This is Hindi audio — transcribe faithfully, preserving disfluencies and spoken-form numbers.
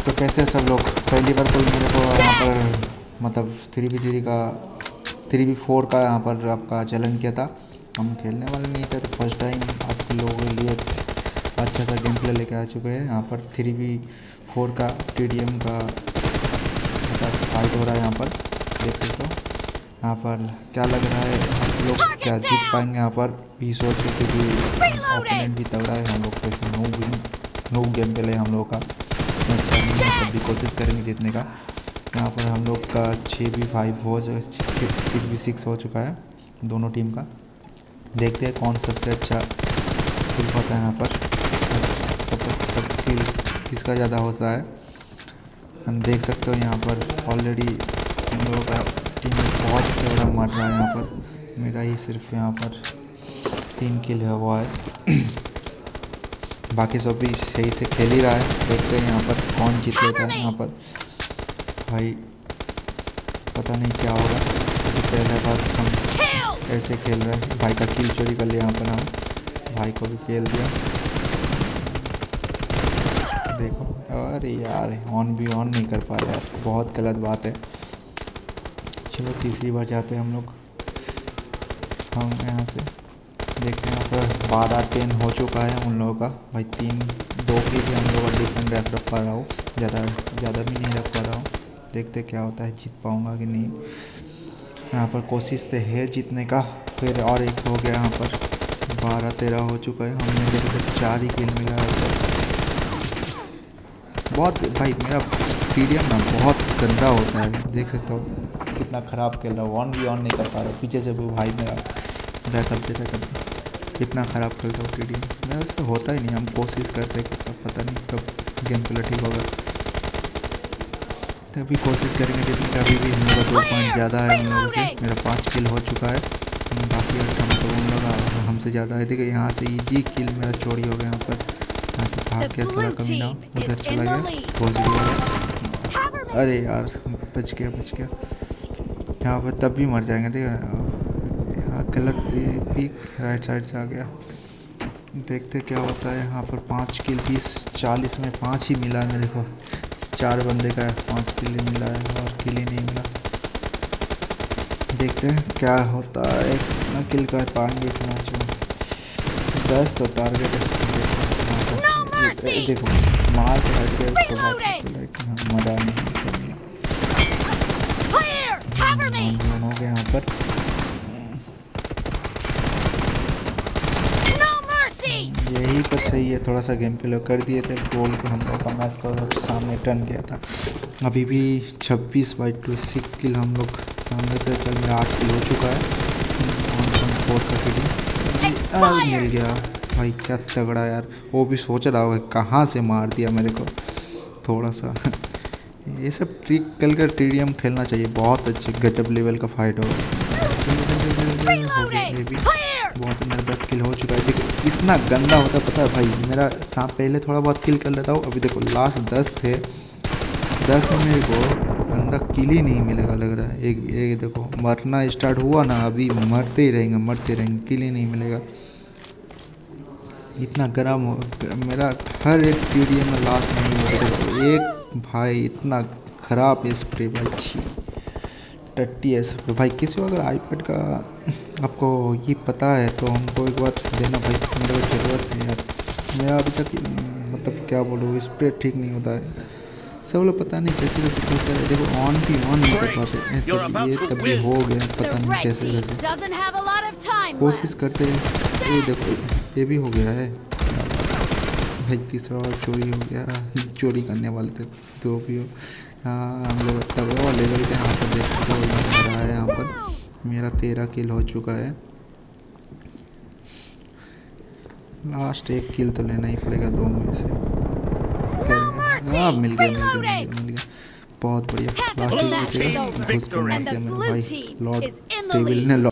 तो कैसे सब लोग, पहली बार कोई मेरे को यहाँ पर मतलब थ्री बी थ्री का थ्री बी फोर का यहाँ पर आपका चैलेंज किया था। हम खेलने वाले नहीं थे, तो फर्स्ट टाइम आप लोगों के लिए अच्छा सा गेम प्ले लेके आ चुके हैं। यहाँ पर थ्री बी फोर का टी डी एम का मतलब फाइट हो रहा है। यहाँ पर देख सकते हो। यहाँ पर क्या लग रहा है, हम लोग क्या जीत पाएंगे। यहाँ पर भी सोच रहे थे कि ओपोनेंट भी तगड़ा है, हम लोग को नो नो गेम प्ले हम लोग का अच्छा नहीं है, तब भी कोशिश करेंगे जीतने का। यहाँ पर हम लोग का छः बी फाइव हो सिक्स बी सिक्स हो चुका है दोनों टीम का। देखते हैं कौन सबसे अच्छा किल होता है। यहाँ पर सब सब किल किसका ज़्यादा होता है हम देख सकते हो। यहाँ पर ऑलरेडी हम लोगों का टीम में बहुत ज़्यादा मर रहा है। यहाँ पर मेरा ही सिर्फ यहाँ पर तीन किल है हुआ है, बाकी सब भी सही से खेल ही रहा है। देखते हैं यहाँ पर कौन जीत लेता है। यहाँ पर भाई पता नहीं क्या होगा, तो पहले बार हम ऐसे खेल रहे हैं। भाई का किल चोरी कर लिया यहाँ पर, हम भाई को भी खेल दिया। देखो अरे यार ऑन भी ऑन नहीं कर पा रहे यार, बहुत गलत बात है। चलो तीसरी बार जाते हैं हम लोग। हम यहाँ से देखते हैं, यहाँ पर बारह टेन हो चुका है उन लोगों का। भाई तीन दो के लिए हम लोग का डिफेंड रख रख पा रहा हूँ, ज़्यादा ज़्यादा भी नहीं रख पा रहा हूँ। देखते क्या होता है, जीत पाऊँगा कि नहीं। यहाँ पर कोशिश से है जीतने का। फिर और एक हो गया, यहाँ पर बारह तेरह हो चुका है। हमने जैसे सिर्फ चार ही किल मिला है। बहुत भाई मेरा पी डी एम ना बहुत गंदा होता है, देख सकता हूँ कितना ख़राब खेल रहा हूँ। ऑन भी ऑन नहीं कर पा रहा हूँ, पीछे से वो भाई मेरा बैकअप देता करते कितना ख़राब खेलता हूँ टी डी एम। मेरा से होता ही नहीं, हम कोशिश करते हैं कि पता नहीं कब गेम प्ले ठीक होगा, तभी कोशिश करेंगे जितने का। अभी भी हम लोग दो पॉइंट ज़्यादा है उन लोगों से। मेरा पाँच किल हो चुका है, बाकी हम तो उन लोग हमसे ज़्यादा है। देखिए यहाँ से इजी किल मेरा चोरी हो गया। यहाँ पर यहाँ से भाग के सारा कमीना उधर चला गया, पहुँच गया। अरे यार बच गया बच गया। यहाँ पर तब भी मर जाएंगे। देखिए यहाँ गलत पीक राइट साइड से आ गया। देखते क्या होता है। यहाँ पर पाँच किल बीस चालीस में पाँच ही मिला है मेरे को। चार बंदे का है, पाँच किल मिला है और किल ही नहीं मिला। देखते हैं क्या होता है, कितना किल कर पाएंगे इस मैच में। दस तो टारगेट है। देखो मार के हट गया उसको बाद मजा नहीं हो गया यहाँ पर। यही पर सही है, थोड़ा सा गेम प्ले कर दिए थे। गोल के हम लोग का मैच तो सामने टर्न गया था। अभी भी छब्बीस बाई टू सिक्स किल हम लोग सामने थे। चल मेरा आठ किल हो चुका है। फोर का किल मिल गया भाई, क्या तगड़ा यार। वो भी सोच रहा होगा कहाँ से मार दिया मेरे को। थोड़ा सा ये सब ट्रिक कल कर टी डी एम खेलना चाहिए, बहुत अच्छे गजब लेवल का फाइट होगा। ये भी बहुत, मेरा दस किल हो चुका है। देखो इतना गंदा होता है पता है भाई। मेरा सांप पहले थोड़ा बहुत किल कर लेता हूँ, अभी देखो लास्ट दस है। दस में मेरे को बंदा किल ही नहीं मिलेगा लग रहा है। एक एक देखो मरना स्टार्ट हुआ ना, अभी मरते ही रहेंगे मरते रहेंगे, किल ही नहीं मिलेगा। इतना गर्म हो मेरा हर एक टी डी एम में लास्ट नहीं होगा। एक भाई इतना ख़राब स्प्रे भाई, छी टट्टी है स्प्रे भाई। किसी को अगर आईपैड का आपको ये पता है तो हमको एक बार देना भाई, मेरे को ज़रूरत है यार। मेरा अभी तक मतलब क्या बोलूँ स्प्रे ठीक नहीं होता है। सब लोग पता नहीं कैसे कैसे खेलते हैं। देखो ऑन भी ऑन नहीं कर पाते। तब ये तब भी हो गया, पता नहीं कैसे कैसे कोशिश करते हैं। ये देखो ये भी हो गया है भाई। तीसरा बार चोरी हो गया, चोरी करने वाले थे तो भी हो। हाँ हम लोग तब लेवल के यहाँ पर देखते हो रहा है। यहाँ पर मेरा तेरह किल हो चुका है। लास्ट एक किल तो लेना ही पड़ेगा दो में से। हाँ मिल गया मिल गया मिल गया मिल गया बहुत बढ़िया। लास्ट एक घुस को मार दिया मेरा भाई। लॉर्ड टेबल ने